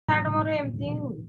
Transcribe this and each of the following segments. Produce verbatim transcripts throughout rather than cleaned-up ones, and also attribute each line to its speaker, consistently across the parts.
Speaker 1: Shirt ମୋର ଏମିତି ହିଁ ହୁଏ।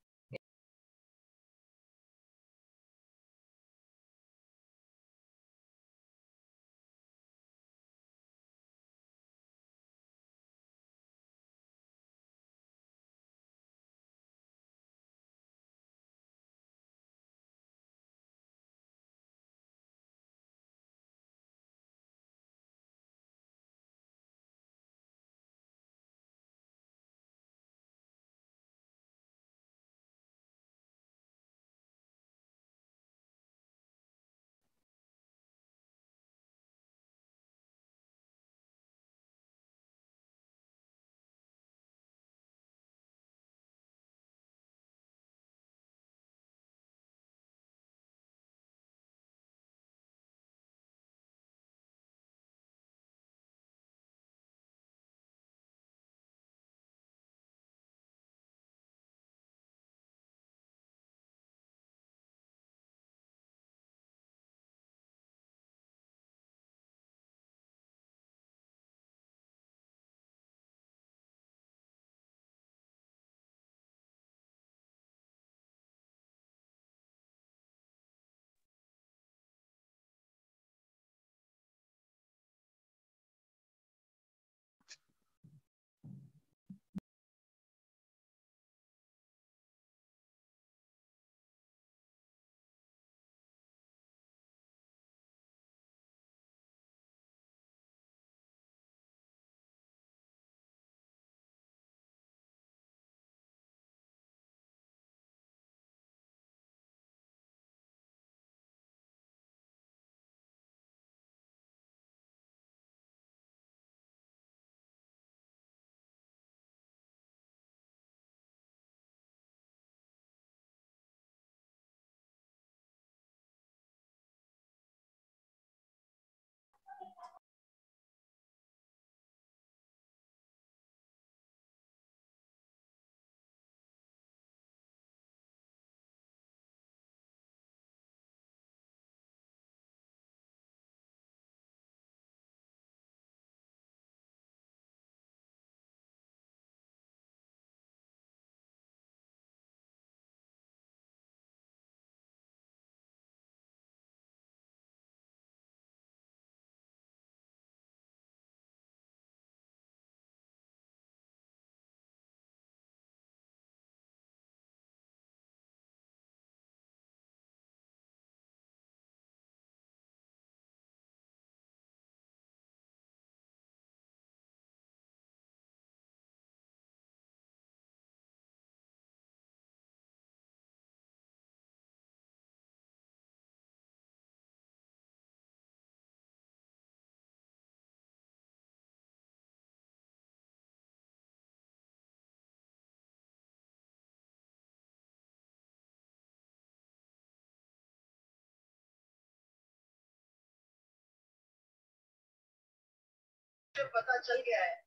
Speaker 2: पता चल गया है।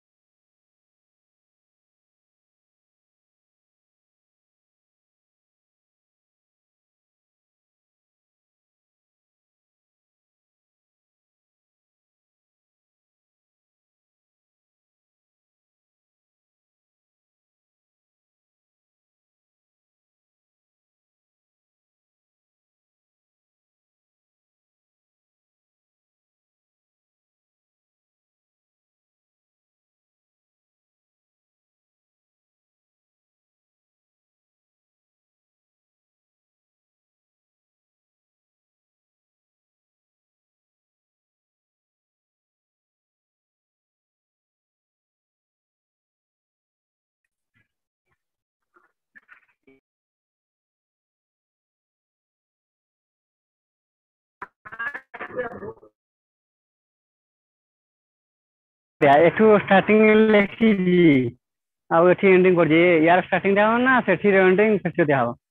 Speaker 3: एठू स्टार्टिंग लिखी आउ एठी एंडिंग कर जे यार स्टार्टिंग दिया ना सेठी एंडिंग सेठी दिया हो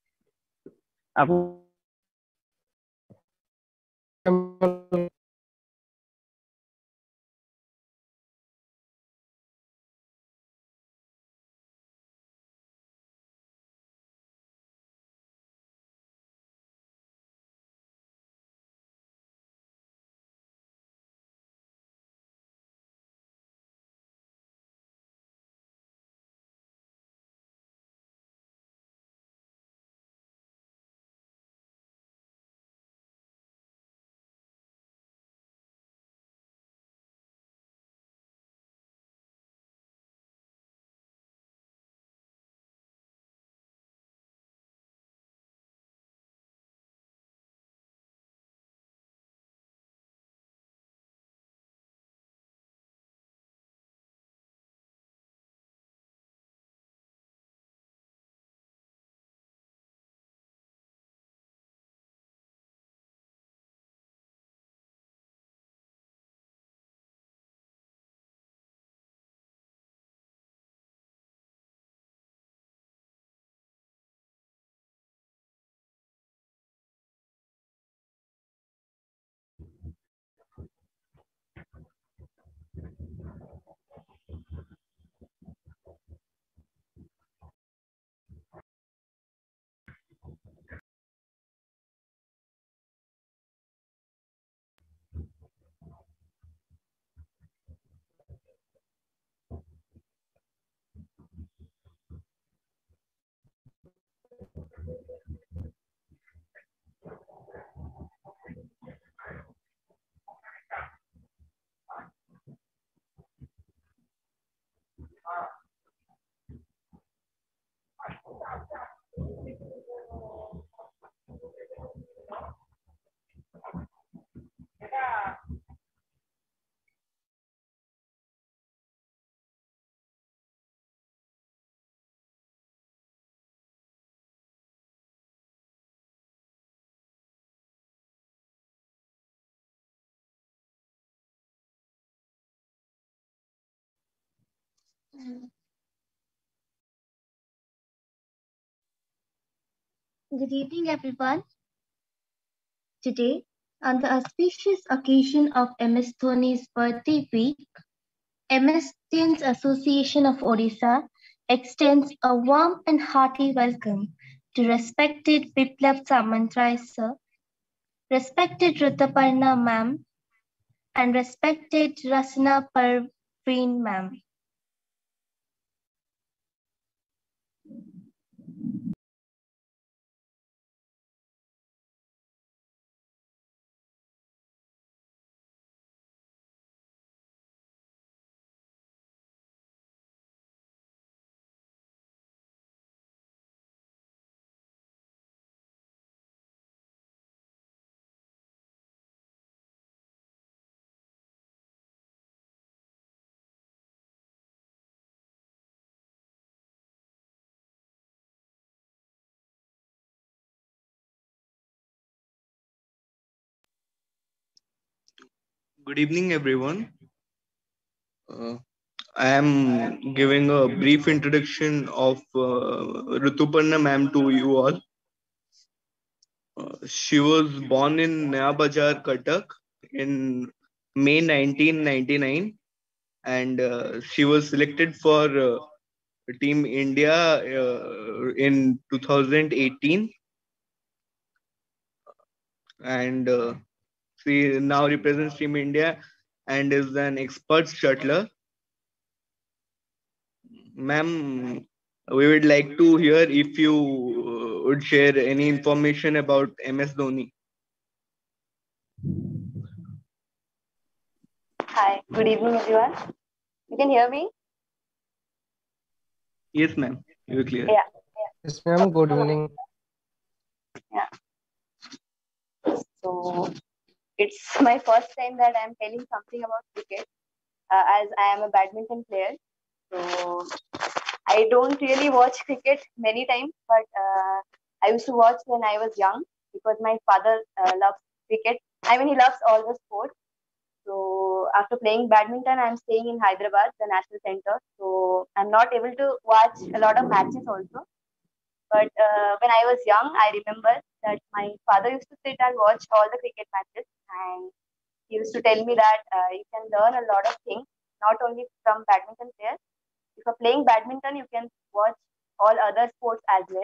Speaker 3: आप
Speaker 1: Good evening, everyone. Today, on the auspicious occasion of M S Dhoni's birthday week, M S Indians Association of Odisha extends a warm and hearty welcome to respected Biplab Samantrai sir, respected Rutaparna ma'am, and respected Rasana Parveen ma'am.
Speaker 2: Good evening, everyone. Uh, I am giving a brief introduction of uh, Rituparna ma'am to you all. Uh, she was born in Naya Bazar, Cuttack in May nineteen ninety-nine, and uh, she was selected for uh, Team India uh, in two thousand eighteen, and uh, she now represents Team India and is an expert shuttler. Ma'am, we would like to hear if you uh, would share any information about M S Dhoni.
Speaker 4: Hi, good evening, everyone. You can hear me?
Speaker 2: Yes, ma'am. You're clear.
Speaker 4: Yeah.
Speaker 5: Yes, ma'am. Good evening.
Speaker 4: Yeah. So it's my first time that I'm telling something about cricket, uh, as I am a badminton player. So I don't really watch cricket many times, but uh, I used to watch when I was young because my father uh, loves cricket. I mean, he loves all the sports. So after playing badminton, I'm staying in Hyderabad, the national center. So I'm not able to watch a lot of matches also. But uh, when I was young, I remember that my father used to sit and watch all the cricket matches, and he used to tell me that uh, you can learn a lot of things, not only from badminton players. If you're playing badminton, you can watch all other sports as well.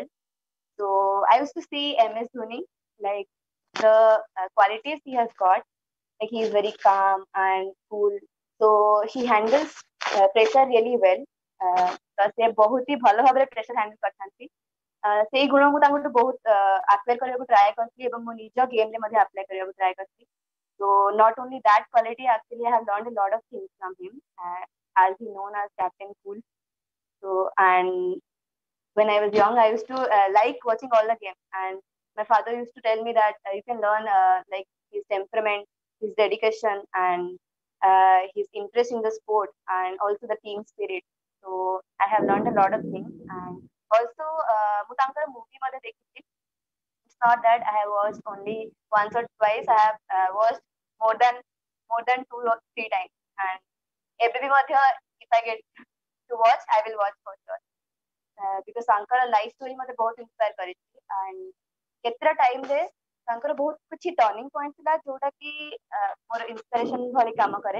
Speaker 4: So I used to see M S Dhoni, like the uh, qualities he has got, like he is very calm and cool. So he handles uh, pressure really well. Uh, ତ ସେ ବହୁତ ହି ଭଲ ଭାବରେ pressure handle କରିଥାନ୍ତି। ସେଇ ଗୁଣ ମୁଁ ତାଙ୍କଠୁ ବହୁତ ଆପ୍ଲାଏ କରିବାକୁ ଟ୍ରାଏ କରିଥିଲି ଏବଂ ମୋ ନିଜ ଗେମ୍ରେ ମଧ୍ୟ ଆପ୍ଲାଏ କରିବାକୁ ଟ୍ରାଏ କରିଥିଲି। So not only that quality, actually I have learned a lot of things from him, uh, as he known as Captain Cool. So and when I was young, I used to uh, like watching all the games, and my father used to tell me that uh, you can learn uh, like his temperament, his dedication, and uh, his interest in the sport, and also the team spirit. So I have learned a lot of things, and also uh, ମୁଁ ତାଙ୍କର movie ମଧ୍ୟ ଦେଖିଛି। It's not that I have watched only once or twice. I have uh, watched more than more than two or three times, and ଏବେ ବି ମଧ୍ୟ if I get to watch, I will watch for sure. Because ତାଙ୍କର life story ମତେ ବହୁତ inspire କରିଛି and କେତେଟା ଟାଇମରେ ତାଙ୍କର ବହୁତ କିଛି ଟର୍ଣ୍ଣିଂ ପଏଣ୍ଟ ଥିଲା ଯୋଉଟା କି ମୋର ଇନ୍ସପିରେସନ ଭଳି କାମ କରେ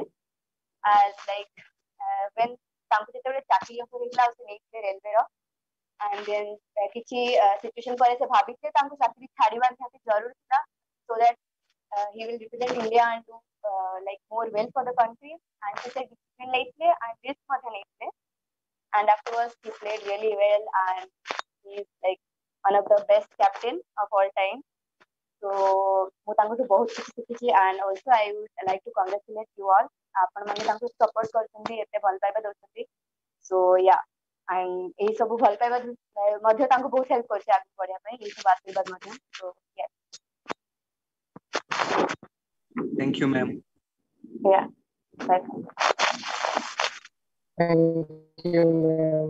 Speaker 4: ଲାଇକ୍ when ତାଙ୍କୁ ଯେତେବେଳେ ଚାକିରି ଅଫର ହେଇଥିଲା ଆଉ ସେ ନେଇଥିଲେ ରେଲୱେର ଆଣ୍ଡ ଦେନ୍ କିଛି ସିଚୁଏସନ ପରେ ସେ ଭାବିଥିଲେ ତାଙ୍କୁ ଚାକିରି ଛାଡିବା ନିହାତି ଜରୁରୀ ଥିଲା so that he will represent India and do uh, like more well for the country and ସେ ଡିସିପ୍ଲିନ ନେଇଥିଲେ and risk ମଧ୍ୟ ନେଇଥିଲେ and afterwards he played really well and he's like one of the best captain of all time. So ମୁଁ ତାଙ୍କଠୁ ବହୁତ କିଛି ଶିଖିଛି and also I would like to congratulate you all. ଆପଣମାନେ ତାଙ୍କୁ ସପୋର୍ଟ କରୁଛନ୍ତି ଏତେ ଭଲ ପାଇବା ଦଉଛନ୍ତି so yeah and ଏଇ ସବୁ ଭଲ ପାଇବା ମଧ୍ୟ ତାଙ୍କୁ ବହୁତ ହେଲ୍ପ କରୁଛି ଆଗକୁ ବଢିବା ପାଇଁ ଏଇ ସବୁ ଆଶୀର୍ବାଦ ମଧ୍ୟ so yeah.
Speaker 2: Thank you, ma'am.
Speaker 4: Yeah, welcome.
Speaker 5: Thank you, ma'am.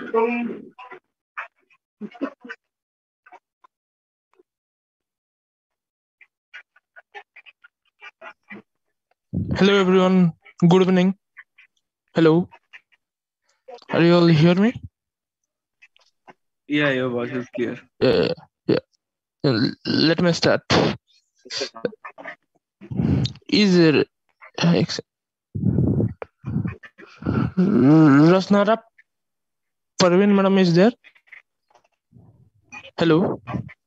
Speaker 6: Hello everyone. Good evening. Hello. Are you all hear me?
Speaker 2: Yeah, your voice is clear.
Speaker 6: Yeah. Yeah. yeah. Let me start. Is there uh, ex- Rasnara Parveen madam is there? Hello.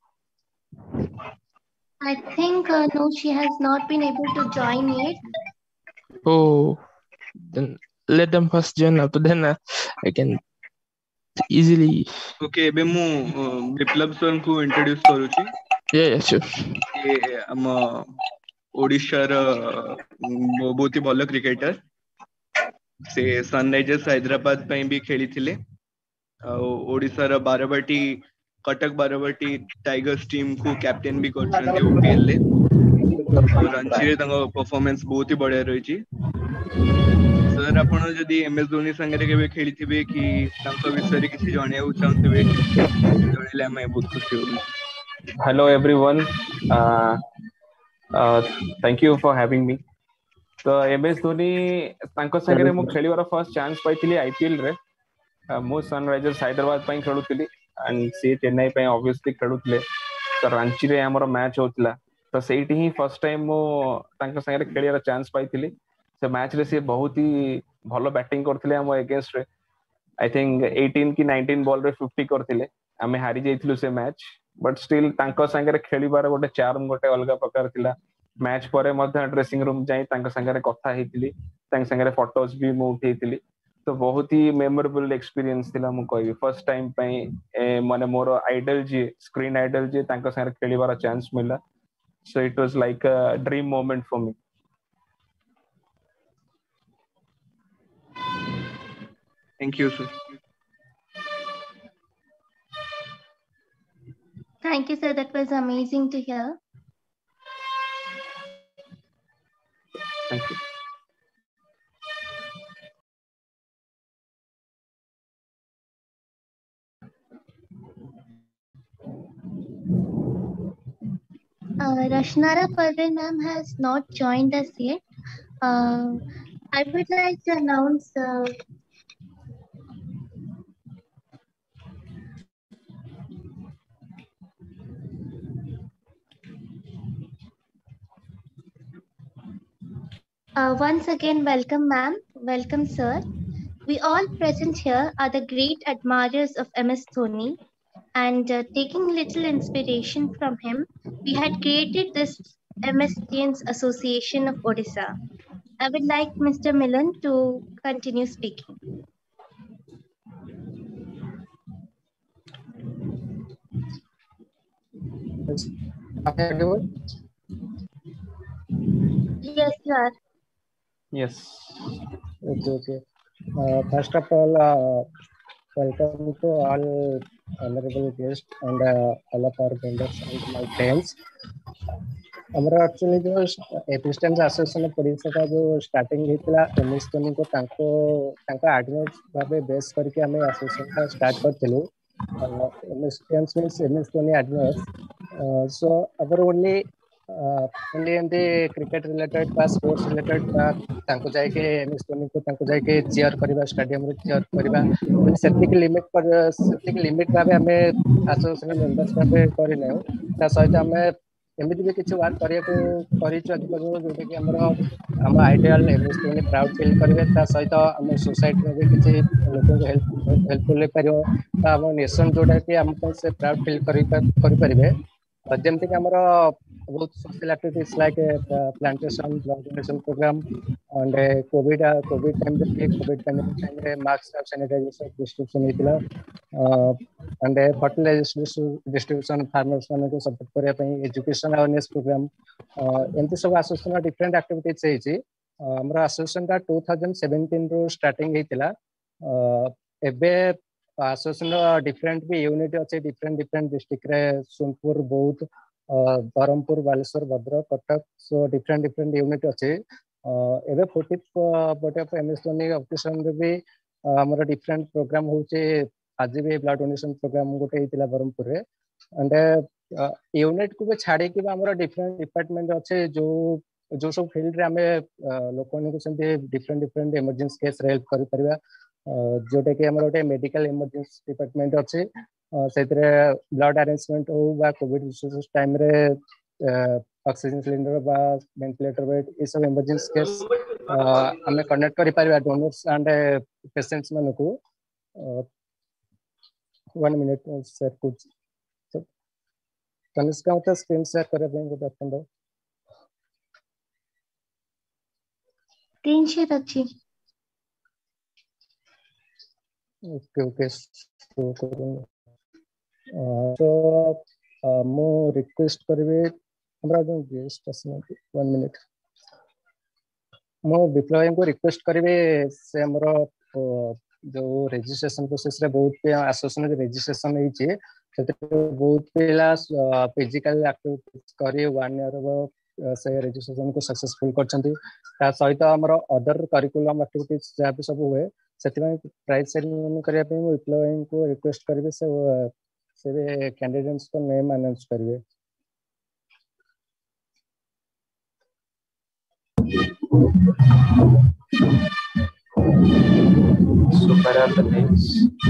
Speaker 1: I think uh, no, she has not been able to join yet.
Speaker 6: Oh, then let them first join up. Then uh, I can easily.
Speaker 2: Okay, ଏବେ ମୁଁ ବିପ୍ଲବ sir ଙ୍କୁ introduce କରୁଛି.
Speaker 6: Yeah, yeah, sure.
Speaker 2: ये ଆମ ଓଡ଼ିଶାର ବହୁତ ହି ଭଲ cricketer. ସେ ସନରାଇଜର୍ସ ହାଇଦ୍ରାବାଦ ପାଇଁ ବି ଖେଳିଥିଲେ ଆଉ ଓଡ଼ିଶାର ବାରବାଟୀ କଟକ ବାରବାଟୀ ଟାଇଗର୍ସ ଟିମ୍ କୁ କ୍ୟାପ୍ଟେନ ବି କରିଛନ୍ତି ଓପିଏଲ ରେ ଆଉ ରଞ୍ଚିରେ ତାଙ୍କ ପରଫର୍ମାନ୍ସ ବହୁତ ହି ବଢିଆ ରହିଛି। सर आपण जदि एमएस धोनी संगे केबे खेलिथिबे कि तांको विषय किसी जणियाउ चाहथिबे जणिले हम बहुत खुशी होबे।
Speaker 7: Hello everyone. Uh, uh, thank you for having me. तो एमएस धोनी तांको संगे मु खेलिवार फर्स्ट चांस पाइथिली आईपीएल रे मु सनराइजर्स हैदराबाद पई खेलुथिली एंड सी चेन्नई पई ऑब्वियसली खेलुथले तो रांची रे हमर मैच होतला तो सेठी ही फर्स्ट टाइम मु तांको संगे खेलिवार चांस पाइथिली से मैच रे से बहुत ही भलो बैटिंग करथिले हम अगेंस्ट रे आई थिंक एटीन की नाइनटीन बॉल रे फिफ्टी करथिले आमे हारी जाइथिलु से मैच बट स्टिल तांको संगे खेलिबार गोटे चार्म गोटे अलग प्रकार थिला मैच परे मध्य ड्रेसिंग रूम जाई तांको संगे कथा हेतिली तांको संगे फोटोज भी मु उठेइतिली तो बहुत ही मेमोरेबल एक्सपीरियंस थिला मु कहबी फर्स्ट टाइम पई माने मोर आइडल जी स्क्रीन आइडल जी तांको संगे खेलिबार चांस मिला so it was like a dream moment for me.
Speaker 2: Thank you, sir.
Speaker 1: Thank you, sir. That was amazing to hear.
Speaker 7: Thank you.
Speaker 1: Uh, Rashnara Parveen ma'am has not joined us yet. Uh, I would like to announce uh, uh, once again, welcome ma'am, welcome sir. We all present here are the great admirers of M S Dhoni, and uh, taking little inspiration from him, we had created this M S Dhians Association of Odisha. I would like Mister Milan to continue speaking.
Speaker 5: Audible?
Speaker 1: Yes, sir.
Speaker 7: Yes.
Speaker 5: Okay, okay. Uh, first of all, uh, welcome to all honorable guests and uh, all of our vendors and my friends. हमारा actually जो assistant association of Odisha का जो starting होता M S Dhoni को तांको तांको ordinate भाबे base करके हमें एसोसिएशन का स्टार्ट करथिलु M S means M S Dhoni आर्डिनेट सो अगर only only and cricket related बा स्पोर्ट्स रिलेटेड बा तांको जाय के एम एस धोनी को तांको जाय के चीयर करबा स्टेडियम रे चीयर करबा ओनली सेटिक लिमिट पर सेटिक लिमिट भाबे हमें एसोसिएशन मेंबर्स भाबे करिने ता सहित हमें एमती भी किसी वर्क करने आम ideal M S Dhoni proud feel करेंगे सहित आम सोसाइटी में भी किसी लोक हेल्पफुल हो आम नेशन जोटा कि आम से प्राउड फील करेंगे जमती कि आमर बहुत social activities like plantation blood donation program and covid covid time covid time रे मास्क और सैनिटाइजर डिस्ट्रीब्यूशन होता एंड फर्टिलाइजर डिस्ट्रीब्यूशन फार्मर्स मान को सपोर्ट करने पे एजुकेशन अवेयरनेस प्रोग्राम एमती सब एसोसिएशन डिफरेंट एक्टिविटीज होती हमर एसोसिएशन का टू थाउजेंड सेवेंटीन रो स्टार्टिंग होता एबे एसोसिएशन डिफरेंट भी यूनिट अच्छे डिफरेंट डिफरेंट डिस्ट्रिक्ट रे Sonpur Boudh Berhampur Balasore Bhadrak Cuttack so different different unit अच्छे एबे fortieth birthday of M S Dhoni occasion रे भी हमर डिफरेंट प्रोग्राम होचे आज भी ब्लड डोनेशन प्रोग्राम गोटे होता ब्रह्मपुर रे एंड यूनिट को भी छाड़ी कि हमर डिफरेंट डिपार्टमेंट अच्छे जो जो सब फील्ड रे हमें लोक different different emergency case help कर परिबा जोटा कि हमर गोटे मेडिकल इमरजेंसी डिपार्टमेंट अच्छे से ब्लड अरेंजमेंट हो बा कोविड टाइम रे ऑक्सीजन सिलेंडर बा वेंटिलेटर बेड ये सब इमरजेंसी केस हमें कनेक्ट करि परिबा डोनर्स एंड पेशेंट्स मन को वन मिनट शेयर कुछ तनिष्का मत स्क्रीन शेयर करे पे गोटे अपन
Speaker 1: स्क्रीन शेयर अच्छी
Speaker 5: ओके ओके शो करूँ तो मु रिक्वेस्ट करबे हमरा जो गेस्ट असना वन मिनट मु विप्लव को रिक्वेस्ट करबे से हमरो जो रजिस्ट्रेशन प्रोसेस रे बहुत पे एसोसिएशन रजिस्ट्रेशन होई छै से बहुत पेला फिजिकल एक्टिविटीज करी वन ईयर से रजिस्ट्रेशन को सक्सेसफुल करछंती ता सहित हमरो अदर करिकुलम एक्टिविटीज जा भी सब हुए सेतिमे प्राइज सेरेमनी करिया पे विप्लव को रिक्वेस्ट करबे से से कैंडिडेट्स को नेम अनाउंस करिए
Speaker 7: So where are the names?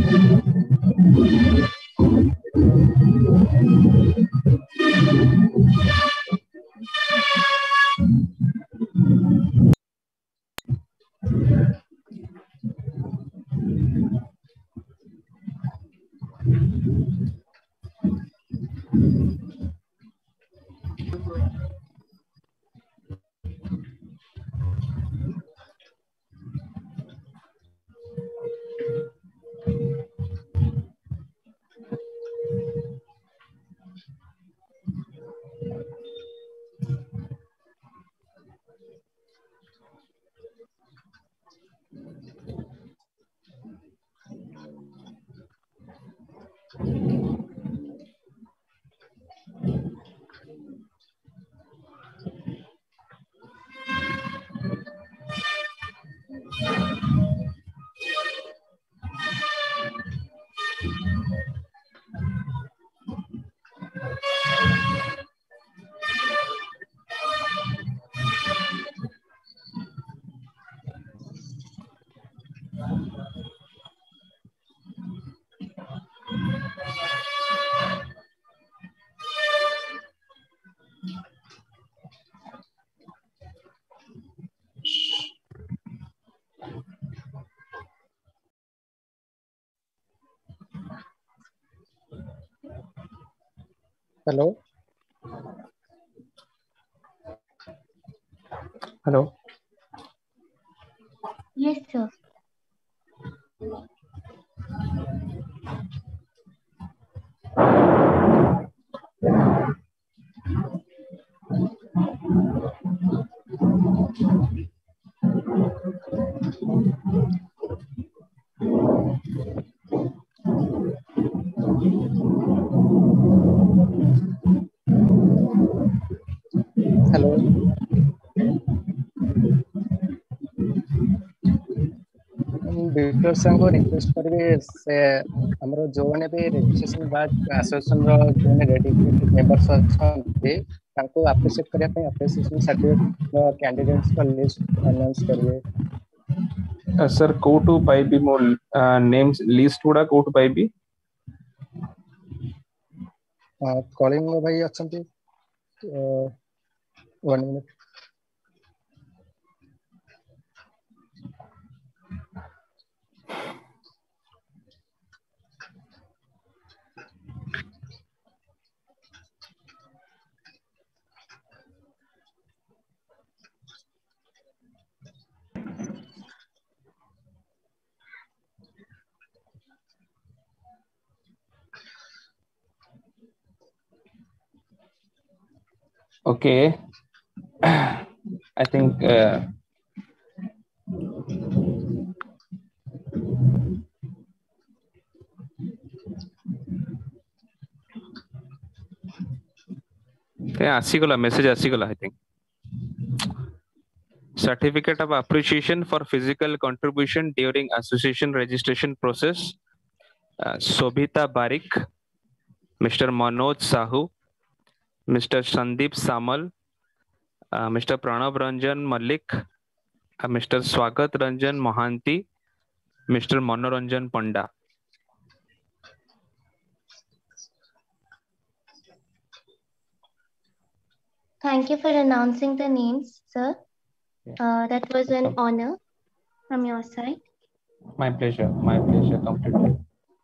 Speaker 5: Hello
Speaker 7: hello
Speaker 1: yes sir
Speaker 5: hello Biplab sir को रिक्वेस्ट करबे से हमरो जोने पे रजिस्ट्रेशन बाद एसोसिएशन रो जोने डेडिकेटेड मेंबर्स अछंती ताको अप्रिशिएट करिया पे अप्रिशिएशन सर्टिफिकेट कैंडिडेट्स का लिस्ट अनाउंस करिए
Speaker 7: सर कोटू पाइबी मो नेम्स लिस्ट गुडा कोटू पाइबी
Speaker 5: कॉलिंग में भाई अछंती one minute
Speaker 7: Okay, I think uh, yeah, asigala message asigala I think. Certificate of appreciation for physical contribution during association registration process uh, Sobhita Barik, Mister Manoj Sahu, Mister Sandeep Samal, uh, Mister Pranav Ranjan Malik, uh, Mister Swagat Ranjan Mohanty, Mister Manoranjan Panda.
Speaker 1: Thank you for announcing the names, sir. Uh, that was an honor from your side.
Speaker 7: My pleasure. My pleasure. Completely.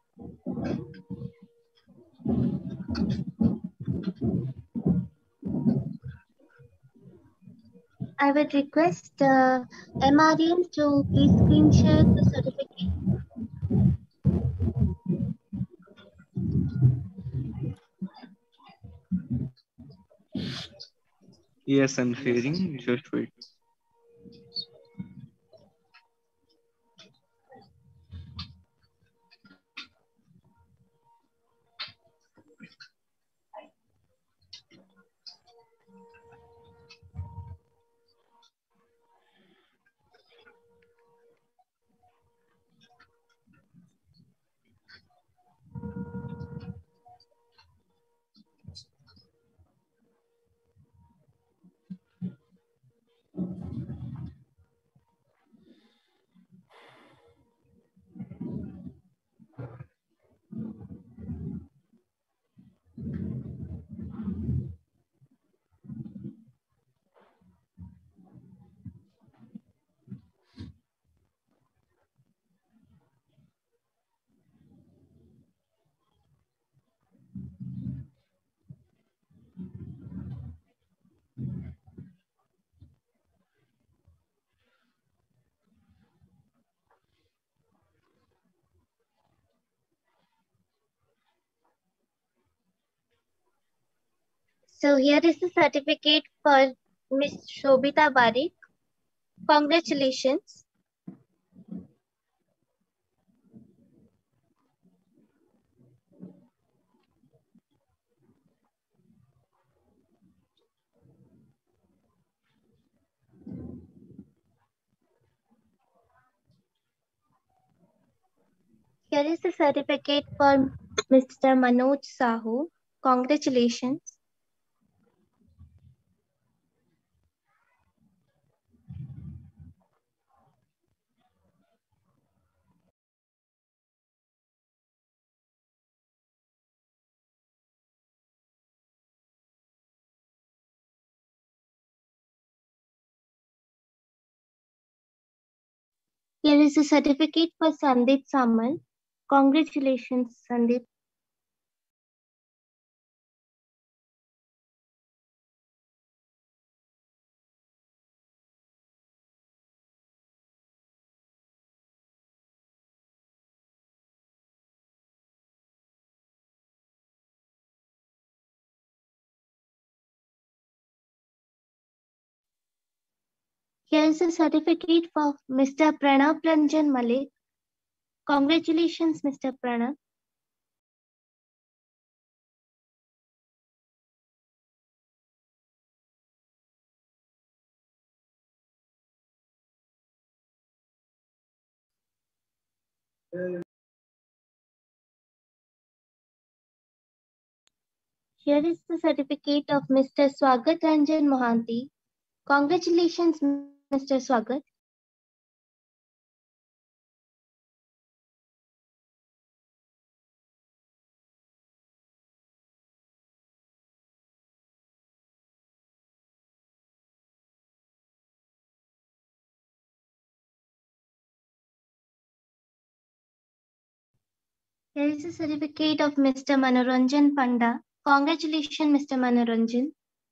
Speaker 1: I would request uh, M R N to please screen share the certificate.
Speaker 2: Yes, I'm sharing. Just wait.
Speaker 1: So here is the certificate for Miss Shobita Barik. Congratulations. Here is the certificate for Mister Manoj Sahu. Congratulations. Here is a certificate for Sandeep Samal. Congratulations, Sandeep. Here is a certificate for Mister Pranav Ranjan Malik. Congratulations, Mister Pranav. Here is the certificate of Mister Swagat Ranjan Mohanty. Congratulations, Mister Swagat. Here is a certificate of Mister Manoranjan Panda. Congratulations, Mister Manoranjan.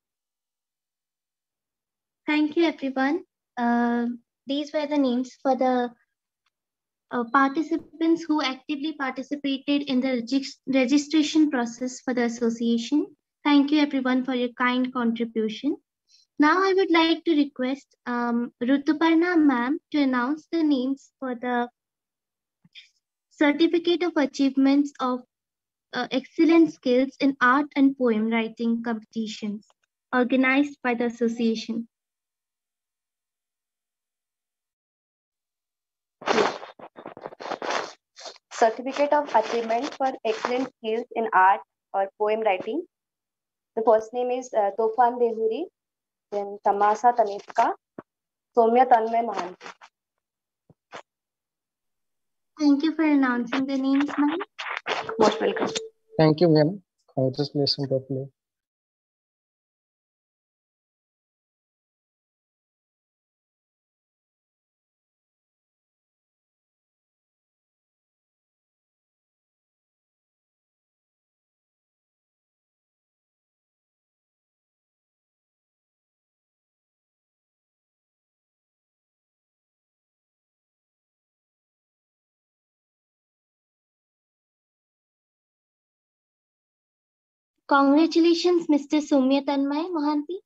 Speaker 1: Thank you, everyone. Uh, these were the names for the uh, participants who actively participated in the regis registration process for the association. Thank you, everyone, for your kind contribution. Now, I would like to request um, Rutuparna ma'am to announce the names for the Certificate of Achievements of uh, Excellent Skills in Art and Poem Writing competitions organized by the association.
Speaker 4: certificate of achievement for excellent skills in art or poem writing. The first name is uh, Tofan Dehuri, then Tamasa Tanishka, Soumya Tanmay Mahanti.
Speaker 1: Thank you for announcing the names, ma'am.
Speaker 4: Most welcome.
Speaker 5: Thank you, ma'am. Congratulations, totally.
Speaker 1: Congratulations, Mister Soumya Tanmay Mohanty.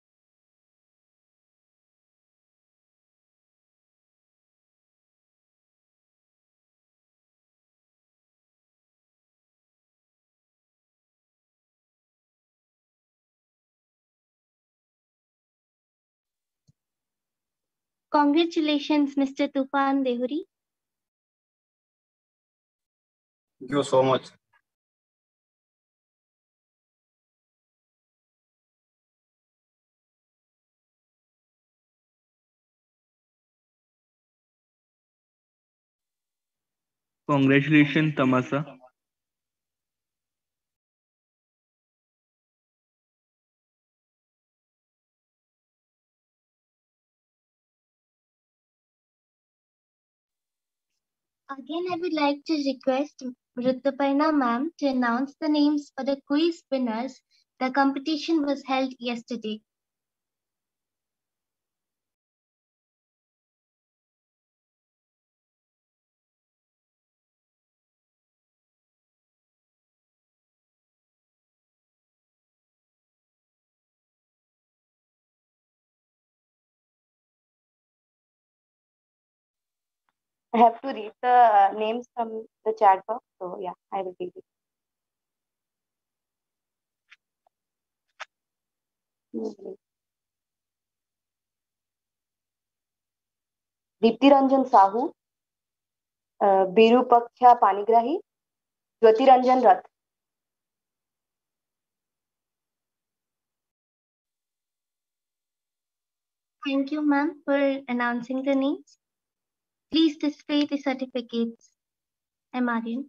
Speaker 1: Congratulations, Mister Tufan Dehuri.
Speaker 2: Thank you so much. Congratulations, Tamasa.
Speaker 1: Again, I would like to request Rituparna ma'am to announce the names for the quiz winners. The competition was held yesterday.
Speaker 4: I have to read the uh, names from the chat box. So yeah, I will read it. Mm-hmm. Deepti Ranjan Sahu, uh, Birupaksha Panigrahi, Jyoti Ranjan Rath.
Speaker 1: Thank you, ma'am, for announcing the names. Please display the certificates. I'm Aryan.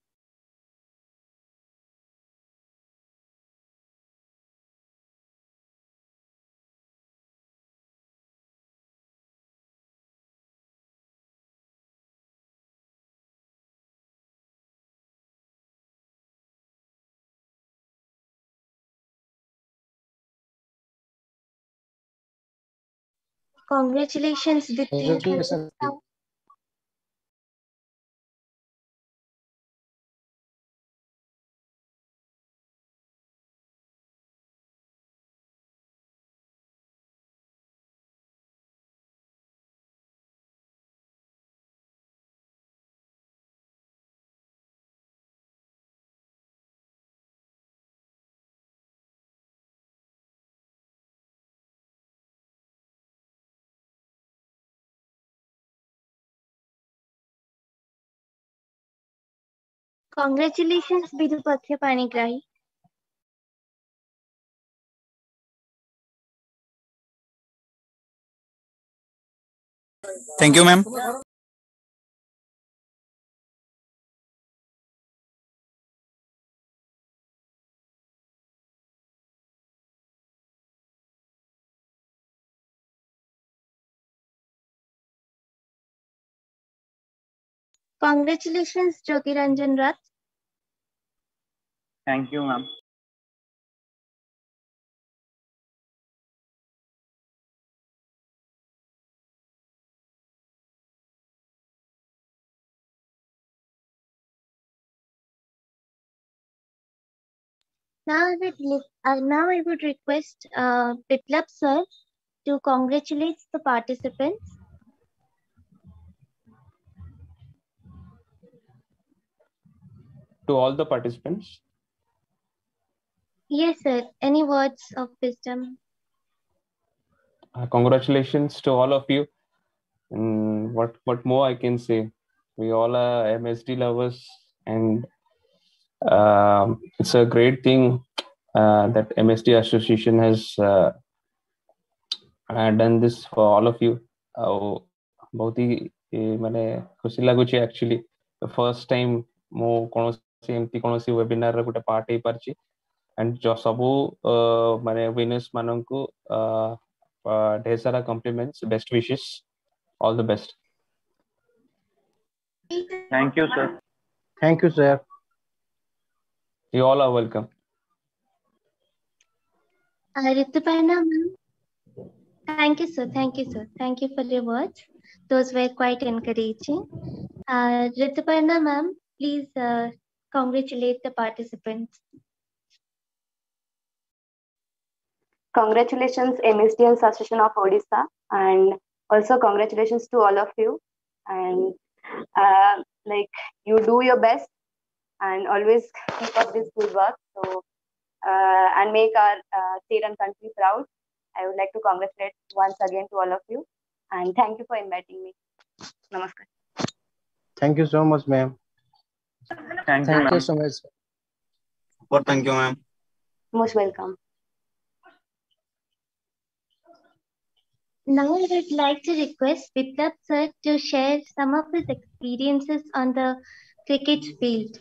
Speaker 1: Congratulations, Deepti.
Speaker 5: Congratulations.
Speaker 1: Congratulations, Birupaksha Panigrahi.
Speaker 8: Thank you, ma'am.
Speaker 1: Congratulations, Jyoti Ranjan Rath.
Speaker 8: Thank you, ma'am.
Speaker 1: Now I would li- uh, now I would request uh, Biplab sir to congratulate the participants.
Speaker 7: To all the participants.
Speaker 1: Yes, sir. Any words of wisdom?
Speaker 7: Uh, congratulations to all of you. And what what more I can say? We all are M S D lovers, and um, it's a great thing uh, that M S D Association has uh, uh, done this for all of you. Uh, बहुत ही ए, माने खुशी लागुची actually the first time मो कोनोसी एमती कोनोसी webinar रे गुटे part हे परची and जो सबु माने विनर्स माननकु ढेर सारा compliments best wishes all the best
Speaker 8: Thank you, sir.
Speaker 5: Thank you, sir.
Speaker 7: You all are welcome.
Speaker 1: Uh, Rituparna ma'am. Thank you, sir. Thank you, sir. Thank you for your words. Those were quite encouraging. Uh, Rituparna ma'am, please uh, congratulate the participants.
Speaker 4: Congratulations, M S D Association of Odisha, and also congratulations to all of you. And uh, like you do your best and always keep up this good work. So uh, and make our uh, state and country proud. I would like to congratulate once again to all of you, and thank you for inviting me. Namaskar.
Speaker 5: Thank you so much, ma'am.
Speaker 8: Thank you,
Speaker 5: Thank you
Speaker 8: ma'am.
Speaker 5: so much.
Speaker 2: Well, thank you, ma'am.
Speaker 4: Most welcome.
Speaker 1: Now I would like to request Biplab sir to share some of his experiences on the cricket field.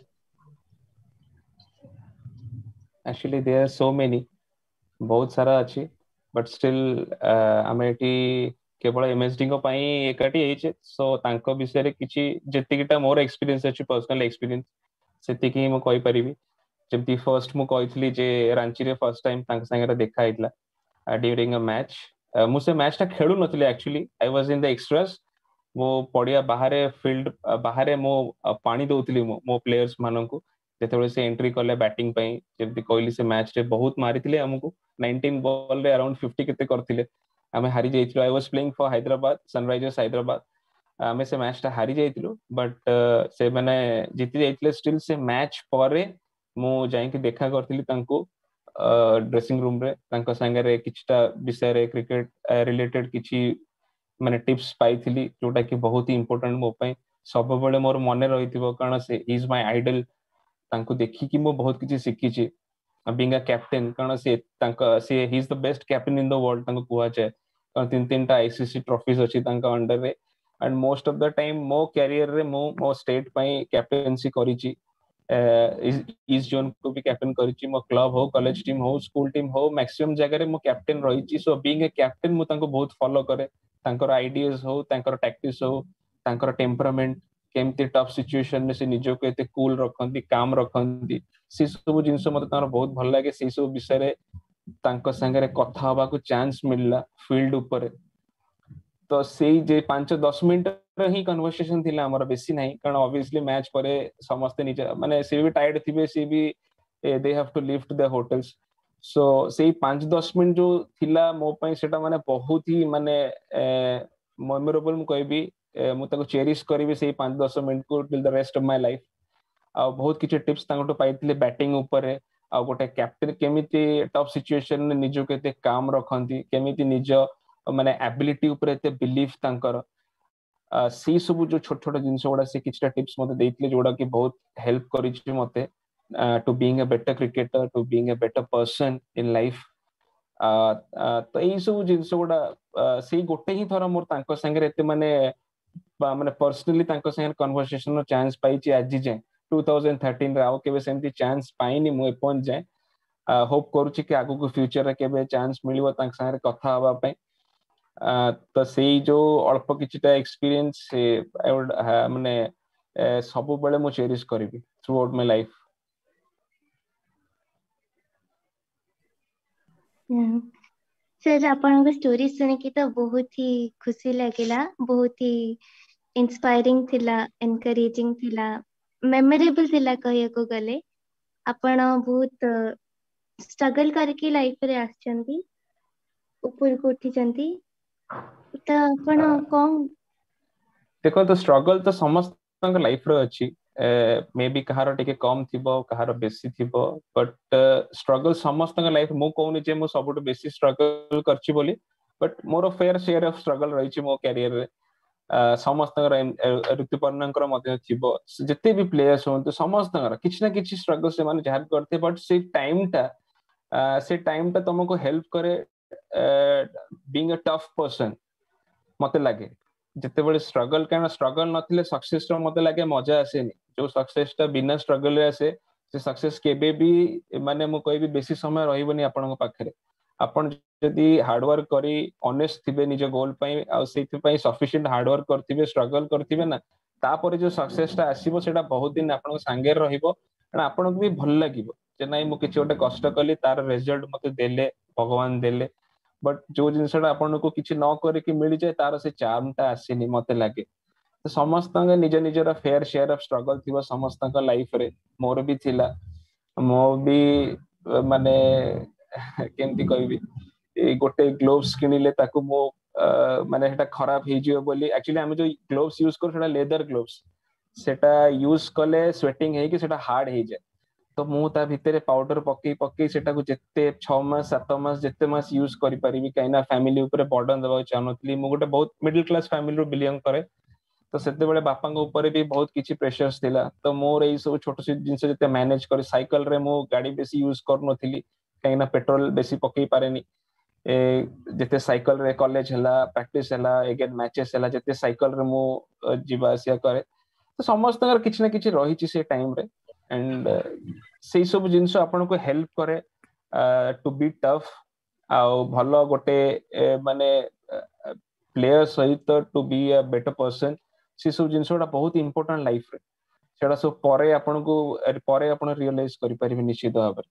Speaker 7: Actually, there are so many, बहुत सारा अच्छी, but still आमे एटी केवल MSD को पाई एकाटी हेचे, so तांको विषय रे किछि जेतिकिटा मोर एक्सपीरियंस अछि पर्सनल एक्सपीरियंस सेतिकी मो कहि परिबी जेमती फर्स्ट मो कहितली जे रांची रे फर्स्ट टाइम तांक संगे देखा हितला ड्यूरिंग अ मैच मु से मैच ता खेलु नथले actually I was in the extras मो पडिया बाहरे फील्ड बाहरे मो पानी दउतली मो मो प्लेयर्स माननकु जेतेबे से एंट्री करले बैटिंग पई जेमती कहली से मैच रे बहुत मारिथिले हमकु नाइनटीन बॉल रे अराउंड फिफ्टी केते करथिले आमे हारि जाइथिलो I was playing for Hyderabad Sunrisers Hyderabad आमे से मैच ता हारि जाइथिलो बट से माने जीति जाइथिले स्टिल से मैच परे मु जाई के देखा करथिली तांको ड्रेसिंग रूम रे तांको संगे रे किछटा विषय रे क्रिकेट रिलेटेड किछि माने टिप्स पाइथिली जोटा कि बहुत ही इंपोर्टेंट मो पई सब बेले मोर मने रहिथिबो कारण से इज माय आइडल तांको देखि कि मो बहुत किछि सिखिछि बीइंग अ कैप्टन कारण से तांको से he is the best captain in the world तांको कुआ जाय कारण तीन तीनटा आईसीसी ट्रॉफीज अछि तांको अंडर रे and most of the time मो कैरियर रे मो मो स्टेट पई कैप्टेंसी करिछि इस जोन को भी कैप्टन करिछि मो क्लब हो कॉलेज टीम हो स्कूल टीम हो मैक्सिमम जगह रे मो कैप्टन रहिछि सो बीइंग अ कैप्टन मो तांको बहुत फॉलो करे तांकर आइडियाज हो तांकर टैक्टिक्स हो तांकर टेम्परामेंट केमती टफ सिचुएशन में से निजो को एते कूल रखंती काम रखंती से सब जिंस मते तार बहुत भल लागे से सब विषय रे तांको संगे रे कथा होबा को चांस मिलला फील्ड ऊपर तो सेई जे पाँच दस मिनिट रे ही कन्वर्सेशन थिला हमर बेसी नाही कारण ऑब्वियसली मैच परे समस्त निजे माने से भी टायर्ड थिबे से भी they have to lift the hotels so सेई पाँच दस मिनिट जो थिला मो पई सेटा माने बहुत ही माने मेमोरेबल मु कहबी मु ताको चेरिश करबी सेई पाँच दस मिनिट को till the rest of my life आ बहुत किछि टिप्स तांगटो पाइथिले बैटिंग ऊपर आ गोटे कैप्टन केमिति टफ सिचुएशन ने निजो केते काम रखंती केमिति निजो माने एबिलिटी ऊपर एते बिलीफ तांकर सी सब जो छोट छोट जिंस गुडा से किछटा टिप्स मते देइथिले जोडा कि बहुत हेल्प करिछि मते to being a better cricketer to being a better person in life तो एई सब जिंस गुडा से गोटे ही थरा मोर तांको संगे एते माने माने पर्सनली तांको संगे कन्वर्सेशन नो चांस पाइछि आज जे ट्वेंटी थर्टीन रे आउ केबे सेमती चांस पाइनी मु एपन जे होप करूछि कि आगु को फ्यूचर रे केबे चांस मिलिबो तांक संगे कथा हबा पई तो सेई जो अल्प किछटा एक्सपीरियंस से आई वुड माने सब बेले मु चेरिश करबी through my life
Speaker 1: sir आपन स्टोरी सुन के तो बहुत ही खुशी लगिला बहुत ही इंस्पायरिंग थिला एनकरेजिंग थिला मेमोरेबल थिला कहिया को गले आपण बहुत स्ट्रगल करके लाइफ रे आछंती ऊपर को उठी जंती तो आपण कोन
Speaker 7: देखो तो स्ट्रगल तो समस्त लाइफ रे अछि मे बी कहार टिके कम थिबो कहार बेसी थिबो बट स्ट्रगल समस्त लाइफ मो कोनी जे मो सबटो बेसी स्ट्रगल करछि बोली बट मोर फेयर शेयर ऑफ स्ट्रगल रहिछि मो कैरियर रे ସମସ୍ତଙ୍କର ଋତୁପର୍ଣ୍ଣାଙ୍କର ମଧ୍ୟ ଥିବ ଯେତେ ବି ପ୍ଲେୟର୍ସ ହୁଅନ୍ତୁ ସମସ୍ତଙ୍କର କିଛି ନା କିଛି ଷ୍ଟ୍ରଗଲ ସେମାନେ ଯାହା କରିଥିବେ ବଟ୍ ସେଇ ଟାଇମ ଟା ସେ ଟାଇମ ଟା ତମକୁ ହେଲ୍ପ କରେ ବିଙ୍ଗ ଅ ଟଫ୍ ପର୍ସନ ମତେ ଲାଗେ ଯେତେବେଳେ ଷ୍ଟ୍ରଗଲ କାରଣ ଷ୍ଟ୍ରଗଲ ନଥିଲେ ସକ୍ସେସ ର ମତେ ଲାଗେ ମଜା ଆସେନି ଯୋଉ ସକ୍ସେସ ଟା ବିନା ଷ୍ଟ୍ରଗଲ ରେ ଆସେ ସେ ସକ୍ସେସ କେବେ ବି ମାନେ ମୁଁ କହିବି ବେଶୀ ସମୟ ରହିବନି ଆପଣଙ୍କ ପାଖରେ ଆପଣ ଯଦି ହାର୍ଡୱାର୍କ କରି ଅନେଷ୍ଟ ଥିବେ ନିଜ ଗୋଲ ପାଇଁ ଆଉ ସେଇଥିପାଇଁ ସଫିସିଏଣ୍ଟ ହାର୍ଡୱାର୍କ କରିଥିବେ ଷ୍ଟ୍ରଗଲ କରିଥିବେ ନା ତାପରେ ଯୋଉ ସକ୍ସେସ ଟା ଆସିବ ସେଇଟା ବହୁତ ଦିନ ଆପଣଙ୍କ ସାଙ୍ଗରେ ରହିବ କାରଣ ଆପଣଙ୍କୁ ବି ଭଲ ଲାଗିବ ଯେ ନାଇଁ ମୁଁ କିଛି ଗୋଟେ କଷ୍ଟ କଲି ତାର ରେଜଲ୍ଟ ମତେ ଦେଲେ ଭଗବାନ ଦେଲେ ବଟ୍ ଯୋଉ ଜିନିଷଟା ଆପଣଙ୍କୁ କିଛି ନ କରିକି ମିଳିଯାଏ ତାର ସେ ଚାର୍ମ ଟା ଆସିନି ମତେ ଲାଗେ ତ ସମସ୍ତଙ୍କ ନିଜ ନିଜର ଫେୟାର ସେୟାର ଅଫ ଷ୍ଟ୍ରଗଲ ଥିବ ସମସ୍ତଙ୍କ ଲାଇଫରେ ମୋର ବି ଥିଲା ମୁଁ ବି ମାନେ କେମିତି କହିବି ଏଇ ଗୋଟେ ଗ୍ଲୋଭ୍ସ କିଣିଲେ ତାକୁ ମୁଁ ମାନେ ସେଟା ଖରାପ ହେଇଯିବ ବୋଲି ଆକ୍ଚୁଆଲି ଆମେ ଯୋଉ ଗ୍ଲୋଭ୍ସ ୟୁଜ କରୁ ସେଟା ଲେଦର ଗ୍ଲୋଭ୍ସ ସେଟା ୟୁଜ କଲେ ସ୍ୱେଟିଂ ହେଇକି ସେଟା ହାର୍ଡ ହେଇଯାଏ ତ ମୁଁ ତା ଭିତରେ ପାଉଡର ପକେଇ ପକେଇ ସେଟାକୁ ଯେତେ ଛଅ ମାସ ସାତ ମାସ ଯେତେ ମାସ ୟୁଜ କରିପାରିବି କାହିଁକିନା ଫ୍ୟାମିଲି ଉପରେ ବର୍ଡନ ଦେବାକୁ ଚାହୁଁନଥିଲି ମୁଁ ଗୋଟେ ବହୁତ ମିଡିଲ କ୍ଲାସ ଫ୍ୟାମିଲିରୁ ବିଲଙ୍ଗ କରେ ତ ସେତେବେଳେ ବାପାଙ୍କ ଉପରେ ବି ବହୁତ କିଛି ପ୍ରେସର୍ସ ଥିଲା ତ ମୋର ଏଇ ସବୁ ଛୋଟ ଛୋଟ ଜିନିଷ ଯେତେ ମ୍ୟାନେଜ କରି ସାଇକେଲରେ ମୁଁ ଗାଡି ବେଶୀ ୟୁଜ କରୁନଥିଲି କାହିଁକିନା ପେଟ୍ରୋଲ ବେଶୀ ପକେଇ ପାରେନି ଏ ଯେତେ ସାଇକେଲରେ କଲେଜ ହେଲା ପ୍ରାକ୍ଟିସ ହେଲା ଏଗେନ ମ୍ୟାଚେସ ହେଲା ଯେତେ ସାଇକେଲରେ ମୁଁ ଯିବା ଆସିବା କରେ ତ ସମସ୍ତଙ୍କର କିଛି ନା କିଛି ରହିଛି ସେ ଟାଇମରେ ଆଣ୍ଡ ସେଇ ସବୁ ଜିନିଷ ଆପଣଙ୍କୁ ହେଲ୍ପ କରେ ଟୁ ବି ଟଫ୍ ଆଉ ଭଲ ଗୋଟେ ମାନେ ପ୍ଲେୟର ସହିତ ଟୁ ବି ଅ ବେଟର ପର୍ସନ ସେ ସବୁ ଜିନିଷ ଗୁଡା ବହୁତ ଇମ୍ପୋର୍ଟାଣ୍ଟ ଲାଇଫରେ ସେଟା ସବୁ ପରେ ଆପଣଙ୍କୁ ପରେ ଆପଣ ରିଅଲାଇଜ କରିପାରିବେ ନିଶ୍ଚିତ ଭାବରେ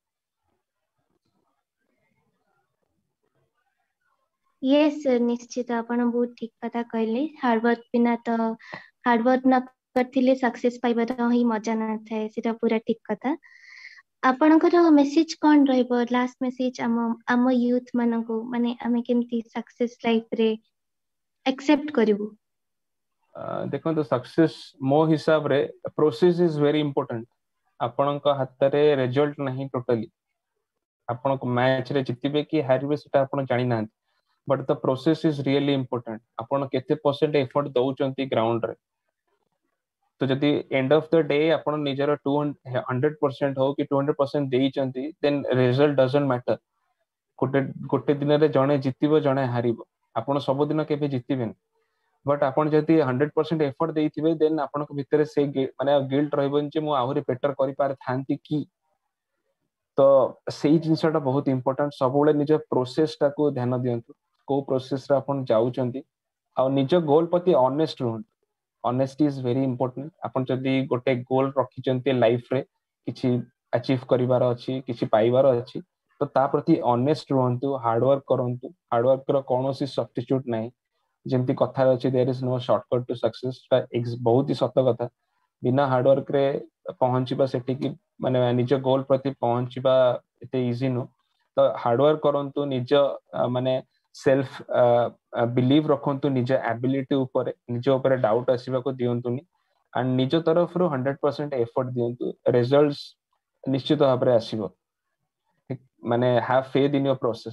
Speaker 1: Yes, sir, ନିଶ୍ଚିତ ଆପଣ ବହୁତ ଠିକ କଥା କହିଲେ ହାର୍ଡୱାର୍କ ବିନା ତ ହାର୍ଡୱାର୍କ ନ କରିଥିଲେ ସକ୍ସେସ ପାଇବାର ହିଁ ମଜା ନଥାଏ ସେଟା ପୁରା ଠିକ କଥା ଆପଣଙ୍କର ମେସେଜ କଣ ରହିବ ଲାଷ୍ଟ ମେସେଜ ଆମ ଆମ ୟୁଥ ମାନଙ୍କୁ ମାନେ ଆମେ କେମିତି ସକ୍ସେସ ଲାଇଫ ରେ ଆକ୍ସେପ୍ଟ କରିବୁ
Speaker 7: ଦେଖନ୍ତୁ ସକ୍ସେସ ମୋ ହିସାବରେ ପ୍ରୋସେସ ଇଜ ଭେରି ଇମ୍ପୋର୍ଟାଣ୍ଟ ଆପଣଙ୍କ ହାତରେ ରେଜଲ୍ଟ ନାହିଁ ଟୋଟାଲି ଆପଣଙ୍କ ମ୍ୟାଚରେ ଜିତିବେ କି ହାରିବେ ସେଟା ଆପଣ ଜାଣିନାହାନ୍ତି but the process is really important ଆପଣ କେତେ ପରସେଣ୍ଟ ଏଫର୍ଟ ଦଉଛନ୍ତି ଗ୍ରାଉଣ୍ଡରେ ତ ଯଦି ଏଣ୍ଡ ଅଫ ଦ ଡେ ଆପଣ ନିଜର ଟୁ ହଣ୍ଡ୍ରେଡ ପରସେଣ୍ଟ ହଉ କି ଟୁ ହଣ୍ଡ୍ରେଡ ପରସେଣ୍ଟ ଦେଇଛନ୍ତି ଦେନ୍ ରେଜଲ୍ଟ ଡଜଣ୍ଟ ମ୍ୟାଟର ଗୋଟେ ଗୋଟେ ଦିନରେ ଜଣେ ଜିତିବ ଜଣେ ହାରିବ ଆପଣ ସବୁଦିନ କେବେ ଜିତିବେନି ବଟ୍ ଆପଣ ଯଦି ହଣ୍ଡ୍ରେଡ ପରସେଣ୍ଟ ଏଫର୍ଟ ଦେଇଥିବେ ଦେନ୍ ଆପଣଙ୍କ ଭିତରେ ସେ ମାନେ ଗିଲ୍ଟ ରହିବନି ଯେ ମୁଁ ଆହୁରି ବେଟର କରିପାରିଥାନ୍ତି କି ତ ସେଇ ଜିନିଷଟା ବହୁତ ଇମ୍ପୋର୍ଟାଣ୍ଟ ସବୁବେଳେ ନିଜ ପ୍ରୋସେସ ଟାକୁ ଧ୍ୟାନ ଦିଅନ୍ତୁ କୋଉ ପ୍ରୋସେସରେ ଆପଣ ଯାଉଛନ୍ତି ଆଉ ନିଜ ଗୋଲ ପ୍ରତି ଅନେଷ୍ଟ ରୁହନ୍ତୁ ଅନେଷ୍ଟି ଇଜ ଭେରି ଇମ୍ପୋର୍ଟାଣ୍ଟ ଆପଣ ଯଦି ଗୋଟେ ଗୋଲ ରଖିଛନ୍ତି ଲାଇଫରେ କିଛି ଆଚିଭ କରିବାର ଅଛି କିଛି ପାଇବାର ଅଛି ତ ତା ପ୍ରତି ଅନେଷ୍ଟ ରୁହନ୍ତୁ ହାର୍ଡୱାର୍କ କରନ୍ତୁ ହାର୍ଡୱାର୍କର କୌଣସି ସବଷ୍ଟିଚ୍ୟୁଟ ନାହିଁ ଯେମିତି କଥାରେ ଅଛି there is no shortcut to success ବହୁତ ହି ସତ କଥା ବିନା ହାର୍ଡୱାର୍କରେ ପହଞ୍ଚିବା ସେଠିକି ମାନେ ନିଜ ଗୋଲ ପ୍ରତି ପହଞ୍ଚିବା ଏତେ ଇଜି ନୁହଁ ତ ହାର୍ଡୱାର୍କ କରନ୍ତୁ ନିଜ ମାନେ ସେଲ୍ଫ ବିଲିଭ ରଖନ୍ତୁ ନିଜ ଆବିଲିଟି ଉପରେ ନିଜ ଉପରେ ଡାଉଟ ଆସିବାକୁ ଦିଅନ୍ତୁନି ଆଣ୍ଡ ନିଜ ତରଫରୁ ହଣ୍ଡ୍ରେଡ ପରସେଣ୍ଟ ଏଫର୍ଟ ଦିଅନ୍ତୁ ରେଜଲ୍ଟ ନିଶ୍ଚିତ ଭାବରେ ଆସିବ ମାନେ have faith in your process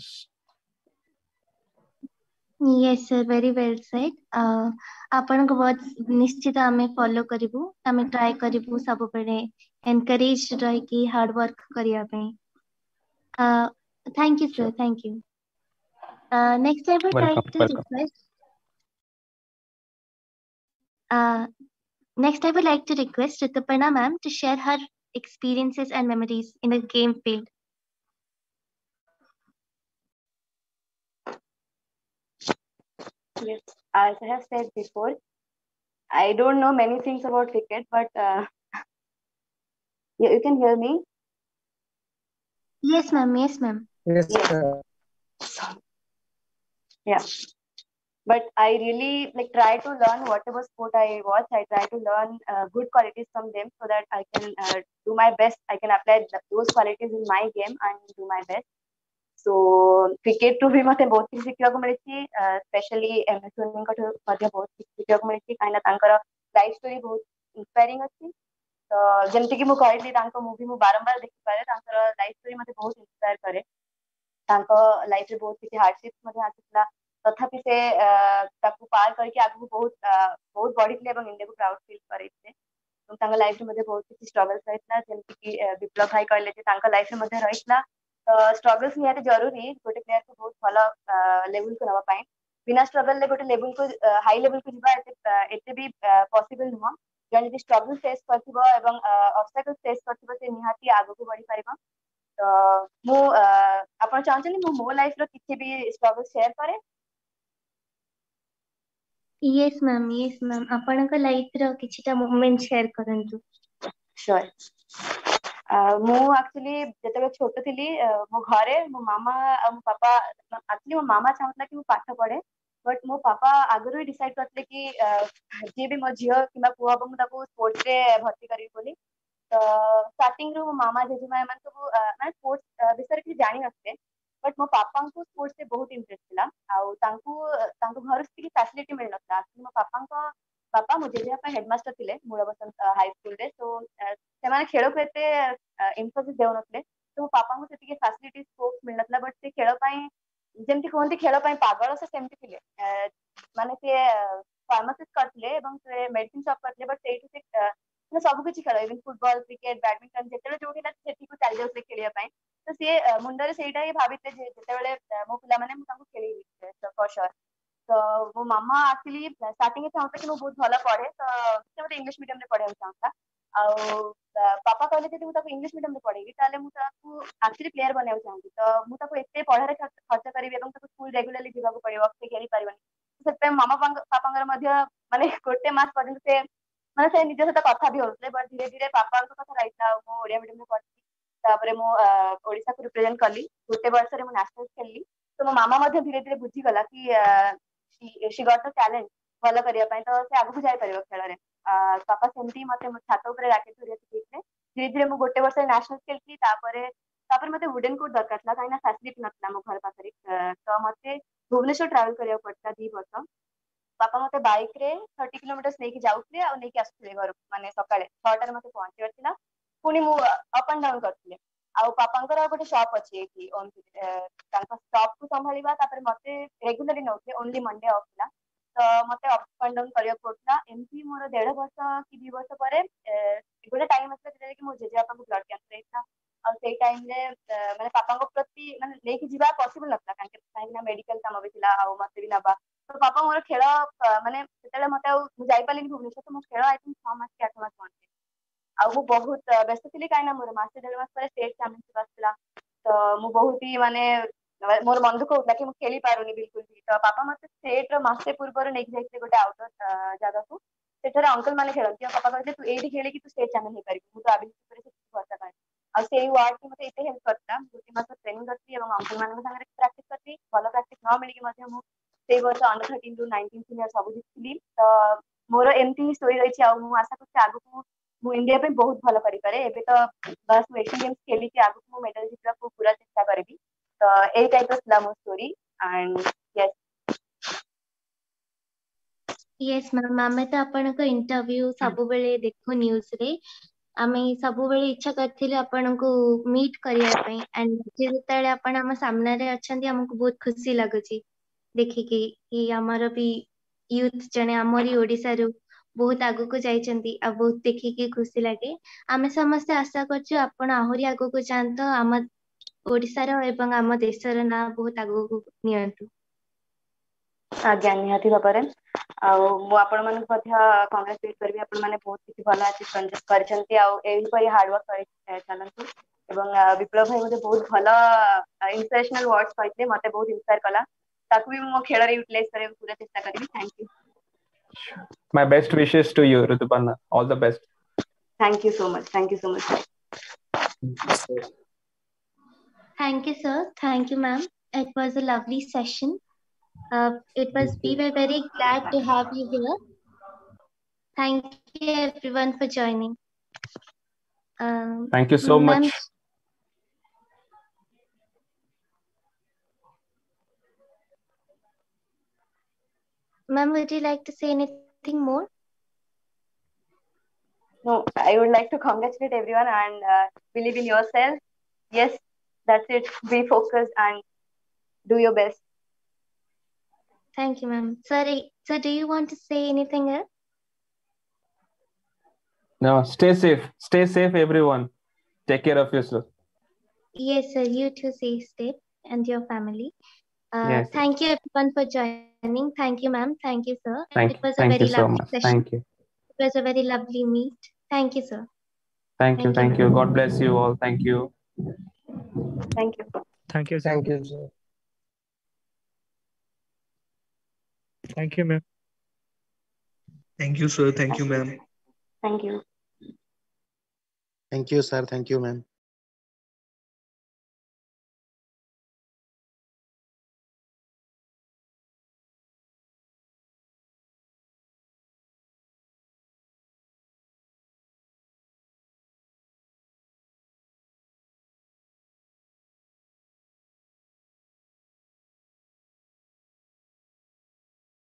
Speaker 1: Yes, sir, very well said. ଆପଣଙ୍କ words ନିଶ୍ଚିତ ଆମେ follow କରିବୁ ଆମେ try କରିବୁ ସବୁବେଳେ encourage ରହିକି hard work କରିବା ପାଇଁ uh, thank you sir, thank you. Uh, next I would
Speaker 7: welcome,
Speaker 1: like to
Speaker 7: welcome.
Speaker 1: request uh, next I would like to request Rituparna ma'am to share her experiences and memories in the game field.
Speaker 4: Yes, as I have said before, I don't know many things about cricket, but uh, you, you can hear me?
Speaker 1: Yes, ma'am. Yes, ma'am.
Speaker 5: Yes,
Speaker 4: Yes.
Speaker 5: sir.
Speaker 4: Yeah. But I really like try to learn whatever sport I watch. I try to learn uh, good qualities from them so that I can uh, do my best. I can apply th- those qualities in my game and do my best. So cricket to भी मते बहुत किसी शिक्षक मिले थी, especially M S Dhoni का तो मते बहुत शिक्षक मिले थी, काइना तांकर लाइफ स्टोरी बहुत इंस्पायरिंग अछि. तो जेमति कि मु कहली तांको मूवी मु बारंबार देखि पारे तांकर लाइफ स्टोरी मते बहुत इंस्पायर करे. तांको लाइफ रे बहुत किछि हार्डशिप मते आसितला. तथापि से ताकू पार करके आगु बहुत बहुत बढ़ी और इंडिया को प्राउड फील करते लाइफ में बहुत किसी स्ट्रगल्स रही जमीक कि विप्लव भाई कहले लाइफ में रही तो स्ट्रगल्स निहाती जरूरी गोटे प्लेयर को बहुत भल लेवल को नापी बिना स्ट्रगल गोटे लेवल को हाई लेवल को जावा एते भी पॉसिबल नुह जन जी स्ट्रगल फेस कर ऑब्स्टेकल फेस कर निहाती आगु को बढ़ी पार तो मु आपण चाहते मु मो लाइफ रो किसी भी स्ट्रगल शेयर करे
Speaker 1: यस मैम यस मैम आपन का लाइफ रो किछिटा मोमेंट शेयर करंतु
Speaker 4: श्योर मु एक्चुअली जते छोट थिली मो घरे मो मामा और मो पापा एक्चुअली मो मामा चाहतला कि मु पाठ पढ़े बट मो पापा आगु ही डिसाइड करते कि जे भी मो झियो किबा पुआ हम ताको स्पोर्ट्स रे भर्ती करी बोली तो स्टार्टिंग रो मो मामा जेजेमा मन सब मैं स्पोर्ट्स विषय कि जानि नथले बट मो पापा को स्पोर्ट्स से बहुत इंटरेस्ट थिला आउ तांकू तांकू घर से फैसिलिटी मिल नथला मो पापा को पापा मो जेजेमा हेडमास्टर थिले मूलबसंत हाई स्कूल रे तो से माने खेल को एते इम्फोसिस देउ नथले तो मो पापा को सेतिके फैसिलिटी स्कोप मिल नथला बट से खेल पई जेमती कहते खेल पई पागल से सेमती थिले माने से फार्मासिस्ट करथिले एवं से मेडिसिन शॉप करथिले बट सेठी से ମାନେ ସବୁ କିଛି ଖେଳ ଇଭେନ୍ ଫୁଟବଲ କ୍ରିକେଟ ବ୍ୟାଡମିଣ୍ଟନ ଯେତେବେଳେ ଯୋଉଠି ହେଲା ସେଠିକୁ ଚାଲି ଯାଉଥିଲେ ଖେଳିବା ପାଇଁ ତ ସିଏ ମୁଣ୍ଡରେ ସେଇଟା ହିଁ ଭାବିଥିଲେ ଯେ ଯେତେବେଳେ ମୋ ପିଲାମାନେ ମୁଁ ତାଙ୍କୁ ଖେଳିବି ଫର ସୋର ତ ମୋ ମାମା ଆକ୍ଚୁଆଲି ଷ୍ଟାର୍ଟିଂରେ ଚାହୁଁଥିଲା କି ମୁଁ ବହୁତ ଭଲ ପଢେ ତ ସେ ମତେ ଇଂଲିଶ ମିଡିୟମରେ ପଢେଇବାକୁ ଚାହୁଁଥିଲା ଆଉ ବାପା କହିଲେ ଯଦି ମୁଁ ତାକୁ ଇଂଲିଶ ମିଡିୟମରେ ପଢେଇବି ତାହେଲେ ମୁଁ ତାକୁ ଆକ୍ଚୁଆଲି ପ୍ଲେୟାର ବନେଇବାକୁ ଚାହୁଁଛି ତ ମୁଁ ତାକୁ ଏତେ ପଢାରେ ଖର୍ଚ୍ଚ କରିବି ଏବଂ ତାକୁ ସ୍କୁଲ ରେଗୁଲାରଲି ଯିବାକୁ ପଡିବ ସେ ଖେଳି ପାରିବନି ସେଥିପାଇଁ ମାମା ବାପାଙ୍କର ମଧ୍ୟ ମାନେ ଗୋଟେ ମାସ ପର୍ଯ୍ୟନ୍ତ ସେ ମାନେ ସେ ନିଜ ସହିତ କଥା ବି ହଉଥିଲେ ବଟ୍ ଧୀରେ ଧୀରେ ବାପାଙ୍କ କଥା ରହିଥିଲା ଆଉ ମୁଁ ଓଡିଆ ମିଡିୟମରେ ପଢିଥିଲି ତାପରେ ମୁଁ ଓଡିଶାକୁ ରିପ୍ରେଜେଣ୍ଟ କଲି ଗୋଟେ ବର୍ଷରେ ମୁଁ ନ୍ୟାସନାଲ ଖେଳିଲି ତ ମୋ ମାମା ମଧ୍ୟ ଧୀରେ ଧୀରେ ବୁଝିଗଲା କି ସି ଗଟ୍ ଦ ଟ୍ୟାଲେଣ୍ଟ ଭଲ କରିବା ପାଇଁ ତ ସେ ଆଗକୁ ଯାଇପାରିବ ଖେଳରେ ବାପା ସେମିତି ମତେ ଛାତ ଉପରେ ରାକେଟ ଧରିବା ଶିଖେଇଥିଲେ ଧୀରେ ଧୀରେ ମୁଁ ଗୋଟେ ବର୍ଷରେ ନ୍ୟାସନାଲ ଖେଳିଥିଲି ତାପରେ ତାପରେ ମତେ ଉଡେନ କୋଟ୍ ଦରକାର ଥିଲା କାହିଁକିନା ଫାସିଲିଟି ନଥିଲା ମୋ ଘର ପାଖରେ ତ ମତେ ଭୁବନେଶ୍ୱର ଟ୍ରାଭେଲ କରିବାକୁ ପଡିଥିଲା ଦି ବର୍ଷ ବାପା ମତେ ବାଇକ ରେ थर्टी किलोमीटर ନେଇକି ଯାଉଥିଲେ ଆଉ ନେଇକି ଆସୁଥିଲେ ଘରକୁ ମାନେ ସକାଳେ ଛଅଟାରେ ମତେ ପହଞ୍ଚିବାର ଥିଲା ପୁଣି ମୁଁ ଅପ୍ ଆଣ୍ଡ ଡାଉନ କରୁଥିଲି ଆଉ ବାପାଙ୍କର ଗୋଟେ ସପ୍ ଅଛି ଏଇଠି ତାଙ୍କ ସପ୍ କୁ ସମ୍ଭାଳିବା ତାପରେ ମତେ ରେଗୁଲାରଲି ନଉଥିଲେ ଓନ୍ଲି ମଣ୍ଡେ ଅଫ୍ ଥିଲା ତ ମତେ ଅପ୍ ଆଣ୍ଡ ଡାଉନ କରିବାକୁ ପଡୁଥିଲା ଏମିତି ମୋର ଦେଢ ବର୍ଷ କି ଦି ବର୍ଷ ପରେ ଗୋଟେ ଟାଇମ ଆସିଲା ଯେତେବେଳେ କି ମୋ ଜେଜେବାପାଙ୍କୁ ବ୍ଲଡ କ୍ୟାନ୍ସର ହେଇଥିଲା ଆଉ ସେଇ ଟାଇମରେ ମାନେ ବାପାଙ୍କ ପ୍ରତି ମାନେ ନେଇକି ଯିବା ପସିବଲ ନଥିଲା କାହିଁକି ନା ମେଡିକାଲ କାମ ବି ଥିଲା ଆଉ ମତେ ବି ନବା ତ ବାପା ମୋର ଖେଳ ମାନେ ସେତେବେଳେ ମତେ ଆଉ ମୁଁ ଯାଇପାରିଲିନି ଭୁବନେଶ୍ୱର ତ ମୋ ଖେଳ ଆଇ ଥିଙ୍କ ଛଅ ମାସ କି ଆଠ ମାସ ବନ୍ଦ ଆଉ ମୁଁ ବହୁତ ବ୍ୟସ୍ତ ଥିଲି କାହିଁକି ନା ମୋର ମାସେ ଦେଢ ମାସ ପରେ ଷ୍ଟେଟ୍ ଚାମ୍ପିୟନସିପ ଆସିଥିଲା ତ ମୁଁ ବହୁତ ହି ମାନେ ମୋର ମନ ଦୁଃଖ ହଉଥିଲା କି ମୁଁ ଖେଳି ପାରୁନି ବିଲକୁଲ ବି ତ ବାପା ମତେ ଷ୍ଟେଟ୍ ର ମାସେ ପୂର୍ବରୁ ନେଇକି ଯାଇଥିଲେ ଗୋଟେ ଆଉଟଡୋର ଜାଗାକୁ ସେଠାରେ ଅଙ୍କଲ ମାନେ ଖେଳନ୍ତି ଆଉ ବାପା କହିଲେ ତୁ ଏଇଠି ଖେଳିକି ତୁ ଷ୍ଟେଟ୍ ଚାମ୍ପିୟନ ହେଇପାରିବୁ ମୁଁ ତ ଆବିଷ ଉପରେ ସେତିକି ଭରସା କରେ ଆଉ ସେଇ ୱାର୍ଡ ମତେ ଏତେ ହେଲ୍ପ କରିଥିଲା ଗୋଟେ ମାସ ଟ୍ରେନିଂ କରିଥିଲି ଏବଂ ଅଙ୍କଲ ମାନଙ୍କ ସାଙ୍ଗରେ ପ୍ରାକ୍ଟିସ କରିଥିଲି ଭଲ ପ୍ରାକ୍ଟିସ ନ ମିଳିକି ମଧ୍ୟ ମୁଁ ସେଇ ବର୍ଷ ଅଣ୍ଡର ଥର୍ଟିନ୍ ରୁ ନାଇନଟିନ୍ ସିନିୟର ସବୁ ଜିତିଥିଲି ତ ମୋର ଏମିତି ହିଁ ଷ୍ଟୋରି ରହିଛି ଆଉ ମୁଁ ଆଶା କରୁଛି ଆଗକୁ ମୁଁ ଇଣ୍ଡିଆ ପାଇଁ ବହୁତ ଭଲ କରିପାରେ ଏବେ ତ ବାସ୍ ମୁଁ ଏସିଆନ୍ ଗେମ୍ସ ଖେଳିକି ଆଗକୁ ମୁଁ ମେଡାଲ ଜିତିବାକୁ ପୁରା ଚେଷ୍ଟା କରିବି ତ ଏଇ ଟାଇପର ଥିଲା ମୋ story and yes
Speaker 1: yes ma'am आमे तो आपनका इंटरव्यू सबुबेले देखो न्यूज रे आमे सबुबेले इच्छा करथिले आपनको मीट करिया पई एंड जेतेले आपन हम सामने रे अछंती हमको बहुत खुशी लागुची देखि कि कि हमर भी यूथ जने हमरी ओडिसा रो बहुत आगु को जाइचंती आ बहुत देखि कि खुशी लागे आमे समस्त आशा करछु आपन आहुरी आगु को जानतो हम ओडिसा रो एवं हम देश रो ना बहुत आगु को नियंतु
Speaker 4: आज्ञा निहाती भाବରେ ଆଉ ମୁଁ ଆପଣମାନଙ୍କୁ ମଧ୍ୟ କଂଗ୍ରାଚୁଲେଟ କରିବି ଆପଣମାନେ ବହୁତ କିଛି ଭଲ ଆଚିଭ୍ କରିଛନ୍ତି ଆଉ ଏହିପରି ହାର୍ଡୱାର୍କ କରି ଚାଲନ୍ତୁ ଏବଂ ବିପ୍ଳବ ଭାଇ ମୋତେ ବହୁତ ଭଲ ଇନ୍ସପିରେସନାଲ ୱାର୍ଡସ କହିଥିଲେ ମତେ ବହୁତ ଇନ୍ସପାୟାର କଲା ତାକୁ ବି ମୁଁ ମୋ ଖେଳରେ ୟୁଟିଲାଇଜ କରିବାକୁ ପୁରା ଚେଷ୍ଟା କରିବି thank you
Speaker 7: My best wishes to you, Rituparna. All the best.
Speaker 4: Thank you so much. Thank you so much.
Speaker 1: Thank you, sir. Thank you, ma'am. It was a lovely session. Uh, it was we were very glad to have you here. Thank you everyone for joining. Um,
Speaker 7: Thank you so much.
Speaker 1: Ma'am, would you like to say anything more?
Speaker 4: No, I would like to congratulate everyone and uh, believe in yourself. Yes, that's it. Be focused and do your best.
Speaker 1: Thank you, ma'am. Sir, I- sir, do you want to say anything else?
Speaker 7: No, stay safe. Stay safe, everyone. Take care of yourself.
Speaker 1: Yes, sir. You too stay safe and your family. Uh,
Speaker 7: Yes.
Speaker 1: thank you everyone for joining. Thank you, ma'am. Thank you, sir.
Speaker 7: Thank
Speaker 1: It was a
Speaker 7: thank
Speaker 1: very
Speaker 7: you so
Speaker 1: lovely
Speaker 7: much.
Speaker 1: session.
Speaker 7: Thank you.
Speaker 1: It was a very lovely meet. Thank you, sir.
Speaker 7: Thank you.
Speaker 1: Thank you,
Speaker 7: Thank you.
Speaker 1: ma'am.
Speaker 7: God bless you all. Thank you.
Speaker 4: Thank you.
Speaker 9: Thank you, sir.
Speaker 5: Thank you, sir.
Speaker 9: Thank you, ma'am.
Speaker 2: Thank you, sir. Thank you, ma'am.
Speaker 4: Thank you.
Speaker 10: Thank you, sir. Thank you, ma'am.